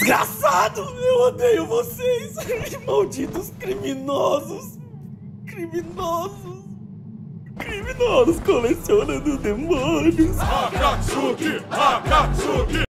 desgraçado! Eu odeio vocês! Malditos criminosos! Criminosos! Criminosos colecionando demônios! Akatsuki! Akatsuki!